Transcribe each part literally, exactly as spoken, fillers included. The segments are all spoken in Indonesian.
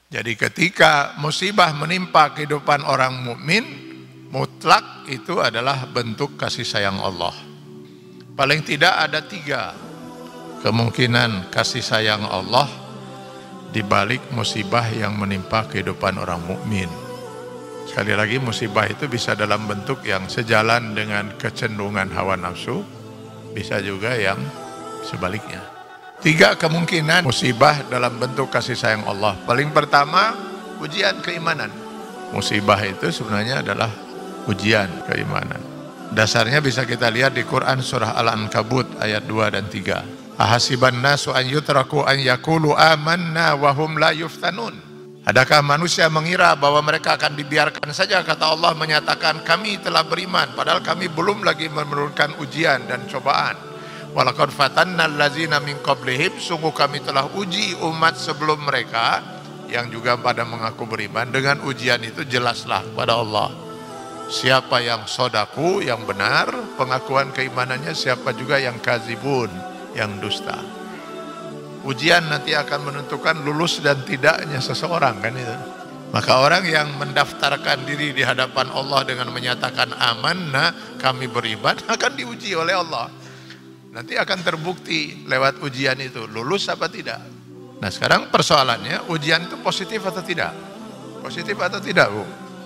Jadi ketika musibah menimpa kehidupan orang mukmin, mutlak itu adalah bentuk kasih sayang Allah. Paling tidak ada tiga kemungkinan kasih sayang Allah di balik musibah yang menimpa kehidupan orang mukmin. Sekali lagi, musibah itu bisa dalam bentuk yang sejalan dengan kecenderungan hawa nafsu, bisa juga yang sebaliknya. Tiga kemungkinan musibah dalam bentuk kasih sayang Allah. Paling pertama, ujian keimanan. Musibah itu sebenarnya adalah ujian keimanan. Dasarnya bisa kita lihat di Quran surah Al-Ankabut ayat dua dan tiga. Ahasiban nasu an yutraku an yakulu amanna wa hum la yuftanun. Adakah manusia mengira bahwa mereka akan dibiarkan saja, kata Allah, menyatakan kami telah beriman, padahal kami belum lagi menurunkan ujian dan cobaan. Walaqad fatanna allazina min qablihim, sungguh kami telah uji umat sebelum mereka yang juga pada mengaku beriman. Dengan ujian itu jelaslah pada Allah siapa yang sodaku, yang benar pengakuan keimanannya, siapa juga yang kazibun, yang dusta. Ujian nanti akan menentukan lulus dan tidaknya seseorang, kan itu. Maka orang yang mendaftarkan diri di hadapan Allah dengan menyatakan amanna, kami beriman, akan diuji oleh Allah. Nanti akan terbukti lewat ujian itu lulus apa tidak. Nah sekarang persoalannya, ujian itu positif atau tidak? Positif atau tidak, Bu?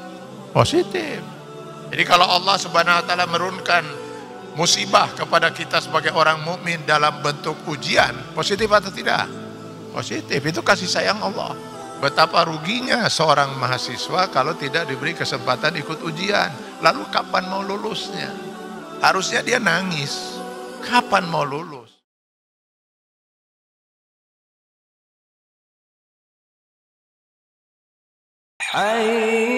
Positif. Jadi kalau Allah Subhanahu wa taala menurunkan musibah kepada kita sebagai orang mukmin dalam bentuk ujian, positif atau tidak? Positif. Itu kasih sayang Allah. Betapa ruginya seorang mahasiswa kalau tidak diberi kesempatan ikut ujian. Lalu kapan mau lulusnya? Harusnya dia nangis. Kapan mau lulus? Hai